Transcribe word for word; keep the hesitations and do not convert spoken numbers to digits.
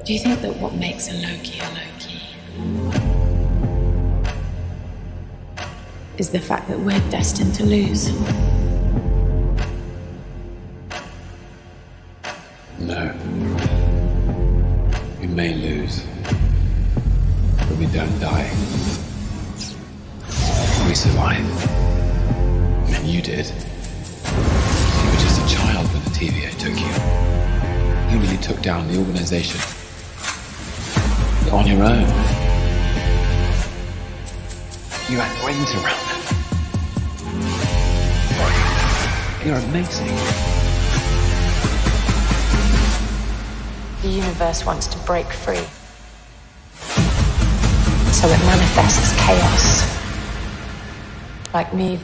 Do you think that what makes a Loki a Loki is the fact that we're destined to lose? No. We may lose, but we don't die. We survive. And you did. You were just a child when the T V A took you. You nearly took down the organization. On your own. You had rings around them. You're amazing. The universe wants to break free. So it manifests chaos. Like me.